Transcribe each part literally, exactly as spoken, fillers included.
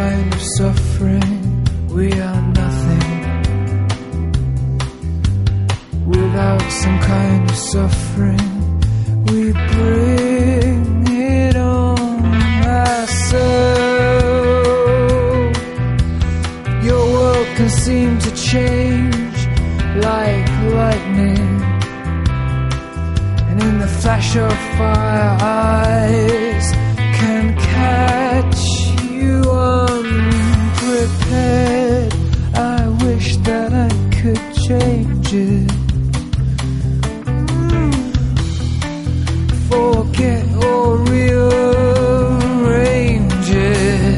kind of suffering, we are nothing. Without some kind of suffering, we bring it on ourselves. Your world can seem to change like lightning, and in the flash of fire, eyes can catch you unprepared. I wish that I could change it. Forget or rearrange it.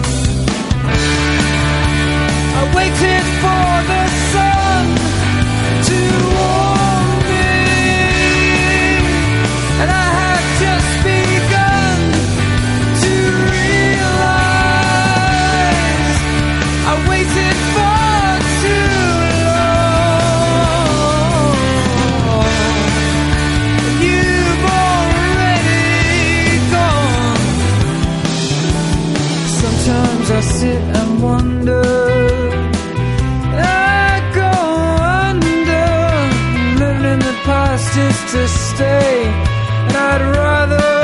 I waited for the sun to warm me, and I had just begun to realize I waited for too long. You've already gone. Sometimes I sit and wonder, I go under. Living in the past is to stay, and I'd rather